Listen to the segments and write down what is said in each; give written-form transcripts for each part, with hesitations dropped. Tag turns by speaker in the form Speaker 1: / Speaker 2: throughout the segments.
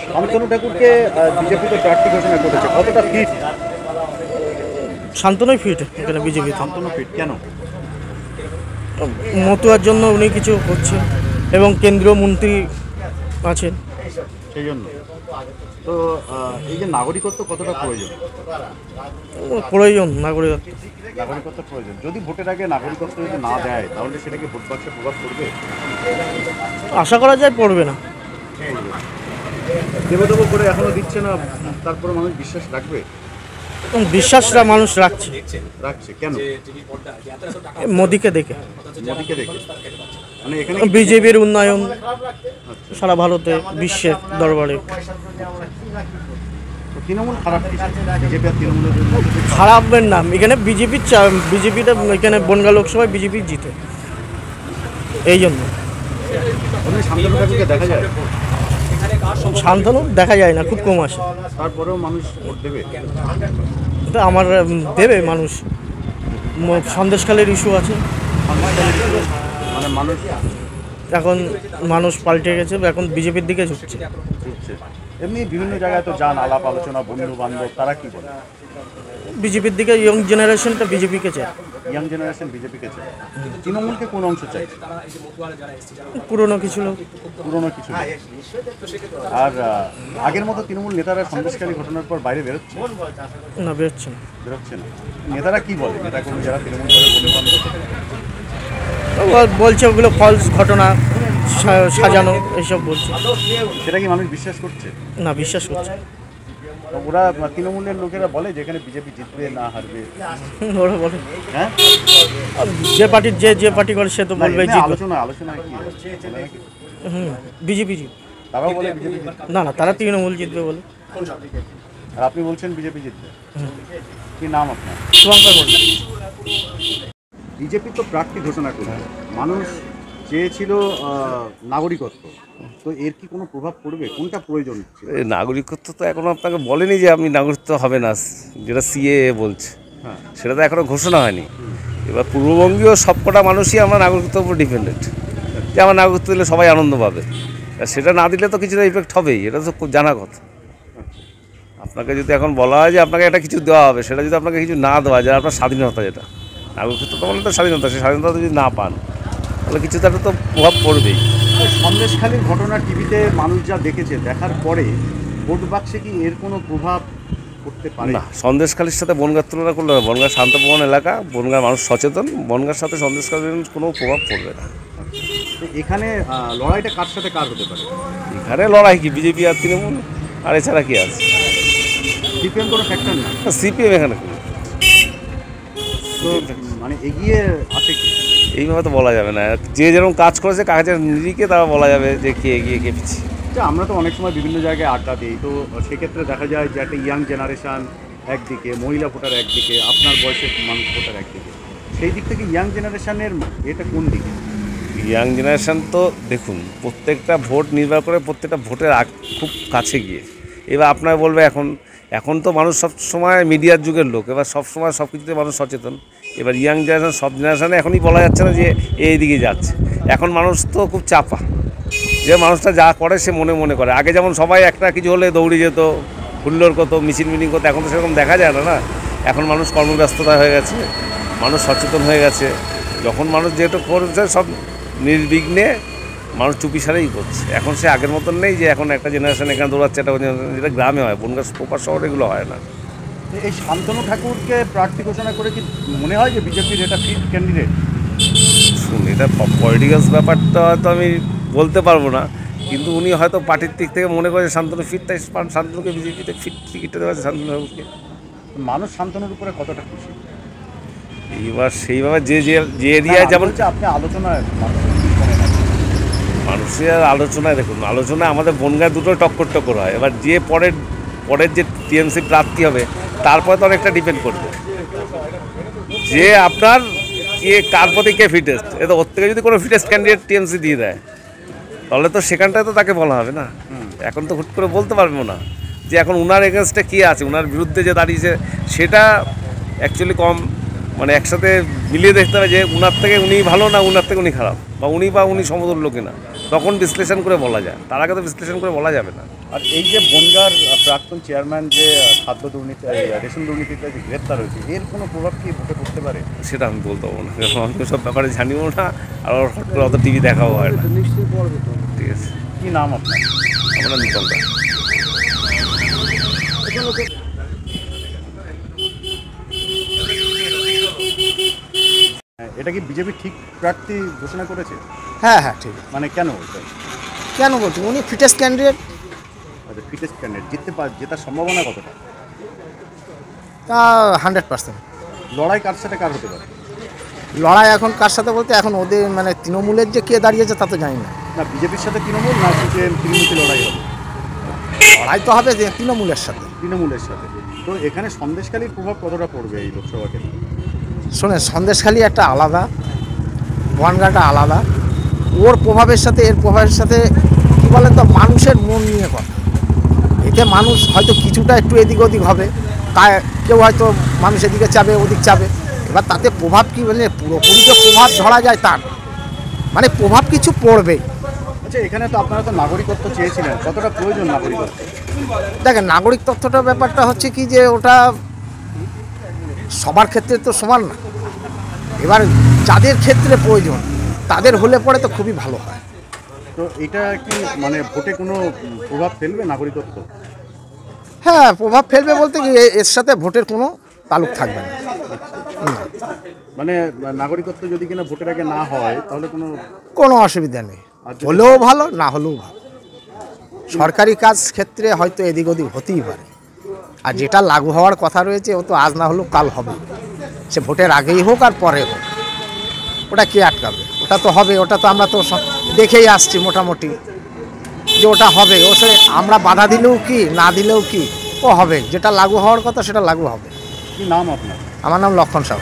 Speaker 1: শান্তনু ঠাকুরকে বিজেপি তো প্রার্থী ঘোষণা করেছে, কতটা ফিট?
Speaker 2: শান্তনুই ফিট এখানে বিজেপি।
Speaker 1: শান্তনু ফিট কেন?
Speaker 2: মতুয়ার জন্য উনি কিছু করছেন এবং কেন্দ্রীয় মন্ত্রী আছেন
Speaker 1: সেই জন্য। তো এই যে নাগরিকত্ব কতটা প্রয়োজন?
Speaker 2: প্রয়োজন নাগরিকত্ব।
Speaker 1: নাগরিকত্ব প্রয়োজন। যদি ভোটের আগে নাগরিকত্ব যদি না দেয় তাহলে সেটা কি ভোট বাক্সে প্রভাব পড়বে?
Speaker 2: আশা করা যায় পড়বে না।
Speaker 1: দেবদেব করে এখনো দিচ্ছে না, তারপরে মানুষ বিশ্বাস রাখবে?
Speaker 2: বিশ্বাসটা মানুষ রাখছে।
Speaker 1: কেন?
Speaker 2: মোদিকে দেখে।
Speaker 1: মোদিকে দেখে মানে এখানে
Speaker 2: বিজেপির উন্নয়ন সারা ভারতে বিশ্বের দরবারে।
Speaker 1: তৃণমূল খারাপ কিছু? বিজেপি আর তৃণমূলের
Speaker 2: খারাপের নাম এখানে বিজেপিটা এখানে বনগাঁ লোকসভায় বিজেপি জিতে, এই জন্য।
Speaker 1: শান্তনু ঠাকুরকে দেখা যায়?
Speaker 2: শান্তনু দেখা যায় না, খুব কম আসে।
Speaker 1: তারপরেও মানুষ ভোট দেবে?
Speaker 2: এটা আমার দেবে মানুষ। সন্দেশখালের ইস্যু আছে,
Speaker 1: মানে মানুষ
Speaker 2: এখন মানুষ পাল্টে গেছে, এখন বিজেপির দিকে ঝুঁকছে।
Speaker 1: এমনি বিভিন্ন জায়গায় তো যান, আলাপ আলোচনা, বন্ধু বান্ধব, তারা কি বলে?
Speaker 2: বিজেপির দিকে ইয়ং জেনারেশনটা বিজেপিকে চায়।
Speaker 1: ইয়াং জেনারেশন বিজেপিকে চায়। তৃণমূলকে কোন অংশ চাই?
Speaker 2: পুরনো কিছু লোক।
Speaker 1: পুরনো কিছু লোক। আর আগের মতো তৃণমূল নেতারা সন্দেশকারী ঘটনার পর বাইরে বেরোচ্ছে
Speaker 2: না? বেরোচ্ছে না।
Speaker 1: নেতারা কি বলে? নেতা কর্মী যারা তৃণমূল করে বন্ধু বান্ধব
Speaker 2: বলছে ওগুলো ফলস ঘটনা, সাজানো, এইসব বলছে।
Speaker 1: সেটা কি মানুষ বিশ্বাস করছে?
Speaker 2: না, বিশ্বাস করছে।
Speaker 1: ওরা তৃণমূলের লোকেরা বলে যেখানে বিজেপি জিতবে না হারবে।
Speaker 2: ওরা বলে
Speaker 1: হ্যাঁ,
Speaker 2: যে পার্টির যে পার্টি করে সে তো বলবে
Speaker 1: আলোচনা কি
Speaker 2: বিজেপি জিতবে।
Speaker 1: তারাও বলে বিজেপি জিতবে?
Speaker 2: না, তারা তৃণমূল জিতবে বলে।
Speaker 1: আর আপনি বলছেন বিজেপি জিতবে? কি নাম আপনার?
Speaker 2: শুভঙ্কর মন্ডল।
Speaker 1: বিজেপি তো প্রার্থী ঘোষণা করে, মানুষ চেয়েছিল নাগরিকত্ব, তো এর কি কোনো প্রভাব পড়বে? কোনটা প্রয়োজন?
Speaker 3: নাগরিকত্ব তো এখনো আপনাকে বলেনি যে আপনি নাগরিকত্ব হবে না, যেটা সিএএ বলছে।
Speaker 1: হ্যাঁ,
Speaker 3: সেটা তো এখনো ঘোষণা হয়নি। এবার পূর্ববঙ্গীয় সবকটা মানুষই আমরা নাগরিকত্বের উপর ডিপেন্ডেন্ট, যে আমার নাগরিকত্ব দিলে সবাই আনন্দ পাবে। সেটা না দিলে তো কিছুটা ইফেক্ট হবেই, এটা তো খুব জানা কথা। আপনাকে যদি এখন বলা হয় যে আপনাকে একটা কিছু দেওয়া হবে, সেটা যদি আপনাকে কিছু না দেওয়া যায়, আপনার স্বাধীনতা, যেটা নাগরিকত্ব তো বলে তো স্বাধীনতা, সেই স্বাধীনতা যদি না পান তাহলে কিছু তার তো প্রভাব পড়বেই।
Speaker 1: সন্দেশখালীর ঘটনা টিভিতে মানুষ যা দেখেছে, দেখার পরে ভোট বাক্সে কি এর কোনো প্রভাব পড়তে পারে?
Speaker 3: না, সন্দেশখালীর সাথে বনগাঁর তুলনা করলে হবে। বনগাঁ শান্তপ্রবণ এলাকা, বনগাঁর মানুষ সচেতন, বনগাঁর সাথে সন্দেশখালীর কোনো প্রভাব পড়বে না।
Speaker 1: এখানে লড়াইটা কার সাথে কার হতে পারে?
Speaker 3: এখানে লড়াই কি বিজেপি আর তৃণমূল, আর এছাড়া কি আছে?
Speaker 1: সিপিএম কোনো ফ্যাক্টর না?
Speaker 3: সিপিএম এখানে
Speaker 1: তো মানে এগিয়ে আছে কি?
Speaker 3: এইভাবে তো বলা যাবে না। যে যেরকম কাজ করেছে, কাজের নিরিখে তারা বলা যাবে যে কে এগিয়ে কে পিছিয়ে।
Speaker 1: আমরা তো অনেক সময় বিভিন্ন জায়গায় আড্ডা দিই, তো সেক্ষেত্রে দেখা যায় যে একটা ইয়াং জেনারেশান একদিকে, মহিলা ভোটার একদিকে, আপনার বয়সের মানুষ ভোটার একদিকে। সেই দিক থেকে ইয়াং জেনারেশানের এটা কোন দিকে?
Speaker 3: ইয়াং জেনারেশান তো দেখুন, প্রত্যেকটা ভোট নির্ভর করে প্রত্যেকটা ভোটের খুব কাছে গিয়ে। এবার আপনারা বলবে এখন তো মানুষ সব সময় মিডিয়ার যুগের লোক, এবার সব সময় সব কিছুতে মানুষ সচেতন। এবার ইয়াং জেনারেশান, সব জেনারেশানে এখনই বলা যাচ্ছে না যে এই দিকে যাচ্ছে। এখন মানুষ তো খুব চাপা, যে মানুষটা যা করে সে মনে মনে করে। আগে যেমন সবাই একটা কিছু হলে দৌড়ে যেত, হুল্লোড় করতো, মিছিল মিটিং করতো, এখন তো সেরকম দেখা যায় না। এখন মানুষ কর্মব্যস্ততা হয়ে গেছে, মানুষ সচেতন হয়ে গেছে। যখন মানুষ যেটা করছে সব নির্বিঘ্নে মানুষ চুপিসারেই করছে। এখন সে আগের মতন নেই যে এখন একটা জেনারেশন এখানে দৌড়াচ্ছে, একটা যেটা গ্রামে হয়, বনগাঁ প্রপার শহরে এগুলো হয় না।
Speaker 1: এই শান্তনু ঠাকুরকে প্রার্থী ঘোষণা করে কি মনে হয় যে বিজেপির এটা ফিট ক্যান্ডিডেট?
Speaker 3: শুন, এটা পলিটিক্যালস ব্যাপারটা হয়তো আমি বলতে পারবো না, কিন্তু উনি হয়তো পার্টির দিক থেকে মনে করে শান্তনু ফিট, তাই শান্তনুকে বিজেপিতে ফিট টিকিটটা দেওয়া আছে শান্তনু ঠাকুরকে।
Speaker 1: মানুষ শান্তনুর উপরে কতটা খুশি?
Speaker 3: এইবার সেইভাবে যে এরিয়ায় যেমন
Speaker 1: আপনি আলোচনায়
Speaker 3: মানুষের আলোচনায়, দেখুন আলোচনায় আমাদের বনগাঁ দুটো টক্কর হয়। এবার যে পরের যে টিএমসি প্রার্থী হবে তারপরে তো অনেকটা ডিপেন্ড করবে যে আপনার কার প্রতি কে ফিটেস্ট। এটা ওর থেকে যদি কোনো ফিটেস্ট ক্যান্ডিডেট টিএমসি দিয়ে দেয় তাহলে তো সেখানটায় তো তাকে বলা হবে না। এখন তো হুট করে বলতে পারবো না যে এখন উনার এগেনস্টে কী আছে, উনার বিরুদ্ধে যে দাঁড়িয়েছে সেটা অ্যাকচুয়ালি কম, মানে একসাথে মিলিয়ে দেখতে হবে যে উনার থেকে উনি ভালো না উনার থেকে উনি খারাপ, বা উনি সমতুল্য কিনা, তখন বিশ্লেষণ করে বলা যায়। তার আগে তো বিশ্লেষণ করে বলা যাবে না।
Speaker 1: আর এই যে বনগাঁর প্রাক্তন চেয়ারম্যান যে খাদ্য দুর্নীতি রেশন দুর্নীতিতে যে গ্রেপ্তার হয়েছে, এর কোনো প্রভাব কি ভোটে পড়তে পারে?
Speaker 3: সেটা আমি বলতে পারবো না, কারণ আমি সব ব্যাপারে জানিও না, আর হট করে অত টিভি দেখাও হয় না। ঠিক আছে,
Speaker 1: কি নাম আপনার?
Speaker 3: আমরা নিতঙ্কা।
Speaker 1: এটা কি বিজেপি ঠিক প্রার্থী ঘোষণা করেছে?
Speaker 2: হ্যাঁ হ্যাঁ ঠিক।
Speaker 1: মানে কেন ওটা?
Speaker 2: কেন বলছি, উনি ফিটেস্ট ক্যান্ডিডেট,
Speaker 1: আচ্ছা, ফিটেস্ট ক্যান্ডিডেট জেতার সম্ভাবনা কতটা?
Speaker 2: তা 100%।
Speaker 1: লড়াই কার সাথে কার হতে পারে?
Speaker 2: লড়াই এখন কার সাথে বলতে, এখন ওদের মানে তৃণমূলের যে কে দাঁড়িয়েছে তা তো জানি না।
Speaker 1: না, বিজেপির সাথে তৃণমূল, না সিপিএম তৃণমূলকে লড়াই হবে?
Speaker 2: লড়াই তো হবে যে তৃণমূলের সাথে।
Speaker 1: তৃণমূলের সাথে। তো এখানে সন্দেশখালীর প্রভাব কতটা পড়বে এই লোকসভা কেন্দ্রে?
Speaker 2: শোনে, সন্দেশখালী একটা আলাদা, বনগাঁটা আলাদা। ওর প্রভাবের সাথে এর প্রভাবের সাথে কী বলেন তো, মানুষের মন নিয়ে কথা। এতে মানুষ হয়তো কিছুটা একটু এদিক ওদিক হবে, তাই কেউ হয়তো মানুষ এদিকে চাবে ওদিক চাবে। এবার তাতে প্রভাব কি মানে পুরোপুরি যে প্রভাব ধরা যায় তা না। মানে প্রভাব কিছু পড়বে।
Speaker 1: আচ্ছা, এখানে তো আপনারা তো নাগরিকত্ব চেয়েছিলেন, কতটা প্রয়োজন নাগরিকত্ব?
Speaker 2: দেখেন, নাগরিক তথ্যটা ব্যাপারটা হচ্ছে কি যে ওটা সবার ক্ষেত্রে তো সমান না। এবার যাদের ক্ষেত্রে প্রয়োজন তাদের হলে পরে তো খুবই ভালো হয়।
Speaker 1: তো এটা কি মানে ভোটে কোনো প্রভাব ফেলবে নাগরিকত্ব?
Speaker 2: হ্যাঁ, প্রভাব ফেলবে বলতে কি এর সাথে ভোটের কোনো তালুক থাকবে না।
Speaker 1: মানে নাগরিকত্ব যদি কিনা ভোটের আগে না হয় তাহলে
Speaker 2: কোনো অসুবিধা নেই, হলেও ভালো না হলেও ভালো। সরকারি কাজ ক্ষেত্রে হয়তো এদিক ওদিক হতেই পারে, আর যেটা লাগু হওয়ার কথা রয়েছে ও তো আজ না হলেও কাল হবে। সে ভোটের আগেই হোক আর পরে হোক, ওটা কে আটকাবে? ওটা তো হবে, ওটা তো আমরা তো দেখেই আসছি মোটামুটি যে ওটা হবে। ও সে আমরা বাধা দিলেও কি না দিলেও কি, ও হবে। যেটা লাগু হওয়ার কথা সেটা লাগু হবে।
Speaker 1: কি নাম আপনার?
Speaker 2: আমার নাম লক্ষণ সাহু।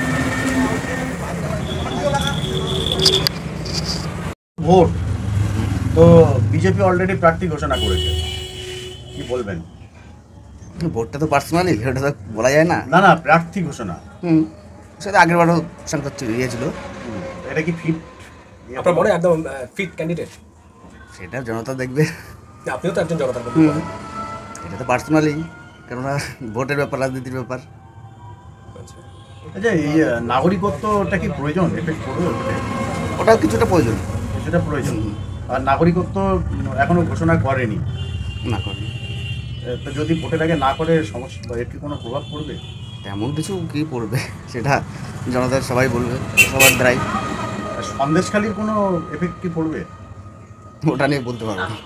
Speaker 1: ভোট তো বিজেপি অলরেডি প্রার্থী ঘোষণা করেছে, কি বলবেন?
Speaker 4: ভোটটা তো পার্সোনালি, ওটা তো বলা যায় না।
Speaker 1: না না, প্রার্থী ঘোষণা।
Speaker 4: সেটা আগের বারও সংকট ইয়েছিল।
Speaker 1: এটা কি ফিট?
Speaker 5: আপনার মনে একদম ফিট ক্যান্ডিডেট?
Speaker 4: সেটা জনতা দেখবে।
Speaker 5: আপনিও তো একজন জনতার প্রতি।
Speaker 4: এটা তো পার্সোনালি, কেননা ভোটের ব্যাপার, রাজনীতির ব্যাপার।
Speaker 1: আচ্ছা, এই নাগরিকত্বটা কি প্রয়োজন? এফেক্ট করবে ভোটে?
Speaker 4: ওটাও কিছুটা প্রয়োজন।
Speaker 1: সেটা প্রয়োজন। আর নাগরিকত্ব এখনো ঘোষণা করেনি,
Speaker 4: না করে
Speaker 1: তো যদি ভোটের আগে না করে সমস্যা বা এর কি কোনো প্রভাব পড়বে?
Speaker 4: তেমন কিছু কি পড়বে সেটা জনতার সবাই বলবে, সবার দ্বারাই।
Speaker 1: আর সন্দেশখালীর কোনো এফেক্ট কি পড়বে?
Speaker 4: ওটা নিয়ে বলতে পারবো না।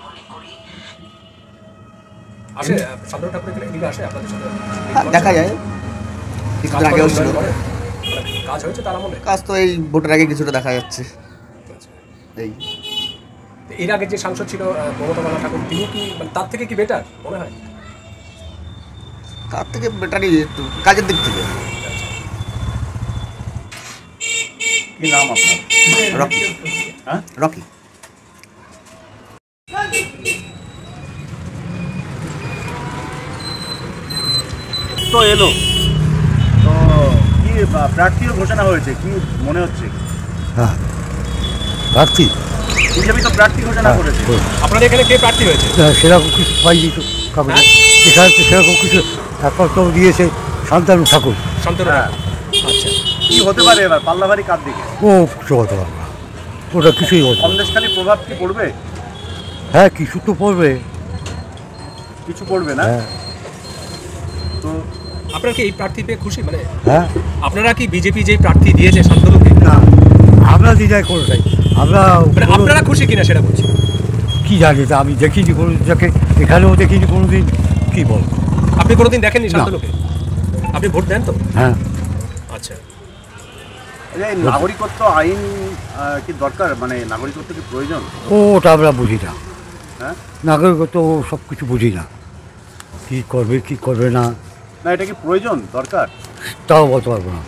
Speaker 5: আসে শান্তনু ঠাকুর এদিকে আসে আপনাদের সাথে?
Speaker 4: হ্যাঁ, দেখা যায়। কিছুদিন আগেও ছিল
Speaker 5: কাজ হয়েছে তার আমলে?
Speaker 4: কাজ, তো এই ভোটের আগে কিছুটা দেখা যাচ্ছে। এই
Speaker 5: এর আগে যে সাংসদ ছিল মমতা বালা ঠাকুর, তিনি কি মানে তার থেকে কি বেটার মনে হয়?
Speaker 4: তার থেকে বেটারই একটু কাজের দিক থেকে।
Speaker 1: কি নাম আপনার?
Speaker 4: রকি।
Speaker 1: হ্যাঁ,
Speaker 4: রকি।
Speaker 1: তো এলো তো কি প্রার্থীও ঘোষণা হয়েছে, কি মনে হচ্ছে?
Speaker 6: হ্যাঁ, প্রার্থী
Speaker 1: বিজেপি তো প্রার্থী ঘোষণা করেছে।
Speaker 5: আপনাদের এখানে কে প্রার্থী হয়েছে?
Speaker 6: সেরকম কিছু পাইনি তো কাগজে। এখানে তো সেরকম কিছু একমাত্র দিয়েছে শান্তনু ঠাকুর।
Speaker 5: শান্তনু
Speaker 1: হ্যাঁ।
Speaker 5: আচ্ছা,
Speaker 1: কি হতে পারে এবার পাল্লাভারি কার দিকে?
Speaker 6: ও কিছু হতে পারবে না, ওটা কিছুই হতে পারবে না।
Speaker 1: সন্দেশখালী প্রভাব কি পড়বে?
Speaker 6: হ্যাঁ, কিছু তো পড়বে।
Speaker 1: কিছু পড়বে না?
Speaker 6: হ্যাঁ
Speaker 1: তো
Speaker 5: আপনারা কি এই প্রার্থী পেয়ে খুশি? মানে
Speaker 6: হ্যাঁ,
Speaker 5: আপনারা কি বিজেপি যে প্রার্থী দিয়েছে শান্তনুকে,
Speaker 6: না আমরা দ্বিধায় করে নাই। আমরা
Speaker 5: মানে আপনারা খুশি কিনা সেটা বলছি।
Speaker 6: কি জানি, তা আমি দেখিনি কোনো যাকে, এখানেও দেখিনি কোনো দিন। কী বল,
Speaker 5: আপনি কোনোদিন দেখেননি শান্তনুকে? আপনি ভোট দেন তো?
Speaker 6: হ্যাঁ
Speaker 5: আচ্ছা,
Speaker 1: এই নাগরিকত্ব আইন কি দরকার? মানে নাগরিকত্ব কি প্রয়োজন?
Speaker 6: ওটা আমরা বুঝি না।
Speaker 1: হ্যাঁ,
Speaker 6: নাগরিকত্ব সব কিছু বুঝি না, কী করবে কী করবে না
Speaker 1: না এটা কি প্রয়োজন দরকার?
Speaker 6: তাও বলতে পারবো না।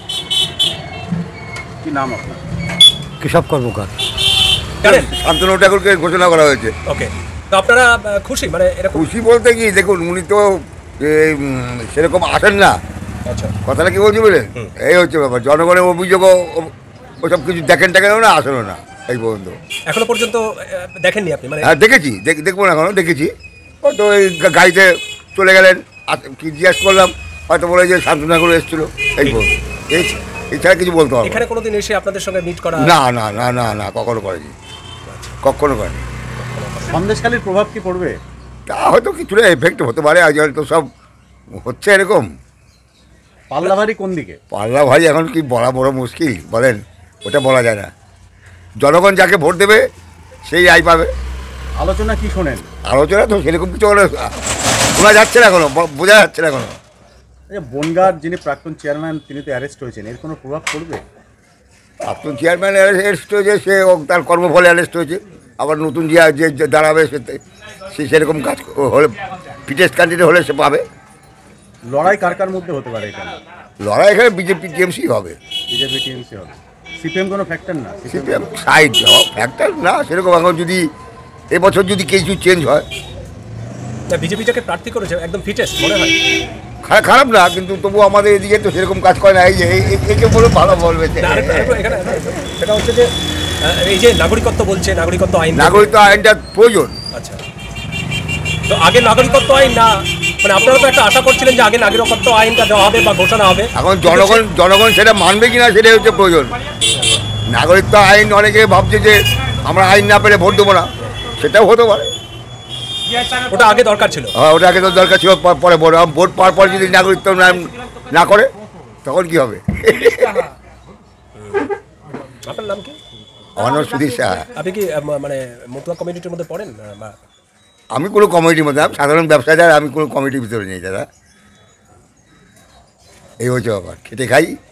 Speaker 1: কি নাম আপনার?
Speaker 6: কেশব কর্মকার।
Speaker 5: জানেন?
Speaker 7: শান্তনু ঠাকুরকে ঘোষণা করা হয়েছে।
Speaker 5: ওকে, তো আপনারা খুশি? মানে এরকম
Speaker 7: খুশি বলতে কি, দেখুন উনি তো সেরকম আসেন না।
Speaker 5: আচ্ছা,
Speaker 7: কথাটা কি বলছি বলে, এই হচ্ছে ব্যাপার। জনগণের অভিযোগও ওসব কিছু দেখেন না, আসেনও না এই পর্যন্ত।
Speaker 5: এখনো পর্যন্ত দেখেননি আপনি? মানে
Speaker 7: হ্যাঁ দেখেছি, দেখবো না এখনো, দেখেছি। হয়তো ওই গাড়িতে চলে গেলেন, কি জিজ্ঞেস করলাম, হয়তো বলে যে শান্তনগরে এসেছিলো, এই বল, এছাড়া কিছু বলতে হবে
Speaker 5: এখানে কোনোদিন এসে আপনাদের সঙ্গে মিট করা?
Speaker 7: না না না না না, কখনো করেনি, কখনো করেনি।
Speaker 1: সন্দেশখালীর প্রভাব কি পড়বে?
Speaker 7: তা হয়তো কিছুটা এফেক্ট হতে পারে, আজ হয়তো সব হচ্ছে এরকম।
Speaker 1: পাল্লাভারি কোন দিকে?
Speaker 7: পাল্লা ভাই এখন কি বলা বড় মুশকিল, বলেন, ওটা বলা যায় না। জনগণ যাকে ভোট দেবে সেই রায় পাবে।
Speaker 1: আলোচনা কি শোনেন?
Speaker 7: আলোচনা তো সেরকম কিছু শোনা যাচ্ছে না এখনো, বোঝা যাচ্ছে না এখনো।
Speaker 1: আচ্ছা, বনগাঁর যিনি প্রাক্তন চেয়ারম্যান তিনি তো অ্যারেস্ট হয়েছেন, এর কোনো প্রভাব পড়বে?
Speaker 7: আপনার চেয়ারম্যান অ্যারেস্ট হয়েছে, সে তার কর্মফলে অ্যারেস্ট হয়েছে। আবার নতুন যে দাঁড়াবে সে সেরকম কাজ হলে, ফিটেস্ট ক্যান্ডিডেট হলে সে পাবে।
Speaker 1: লড়াই কার কার মধ্যে হতে পারে এখানে?
Speaker 7: লড়াই এখানে বিজেপি টিএমসি হবে।
Speaker 1: বিজেপি টিএমসি হবে, সিপিএম কোনো ফ্যাক্টর না?
Speaker 7: সিপিএম সাইড ফ্যাক্টর না সেরকম। এখন যদি এবছর যদি কিছু চেঞ্জ হয়,
Speaker 5: বিজেপি যাকে প্রার্থী করেছে একদম ফিটেস্ট মনে হয়?
Speaker 7: খারাপ না, কিন্তু তবু আমাদের এদিকে তো সেরকম কাজ করে না। এই যে একে বলে ভালো বলবে যে
Speaker 5: না, এখানে সেটা হচ্ছে যে এই যে নাগরিকত্ব বলছে, নাগরিকত্ব আইন,
Speaker 7: নাগরিকত্ব আইনটা প্রয়োজন।
Speaker 5: আচ্ছা, তো আগে নাগরিকত্ব আইন না, মানে আপনারা তো একটা আশা করছিলেন যে আগে নাগরিকত্ব আইনটা দেওয়া হবে বা ঘোষণা হবে।
Speaker 7: এখন জনগণ সেটা মানবে কিনা সেটাই হচ্ছে প্রয়োজন। নাগরিকত্ব আইন অনেকে ভাবছে যে আমরা আইন না পেলে ভোট দেবো না, সেটাও হতে পারে।
Speaker 5: ওটা আগে দরকার ছিল।
Speaker 7: হ্যাঁ, ওটা আগে তো দরকার ছিল, পরে ভোট পাওয়ার পর যদি নাগরিকত্ব না করে তখন কি হবে?
Speaker 5: আপনার নাম কি?
Speaker 7: আমার নাম সুধীর সাহা।
Speaker 5: আপনি কি মানে মতুয়া কমিউনিটির মধ্যে পড়েন বা?
Speaker 7: আমি কোনো কমিটির মধ্যে, আমি সাধারণ ব্যবসাদার, আমি কোনো কমিটির ভিতরে নেই দাদা। এই হচ্ছে ব্যাপার, খেটে খাই,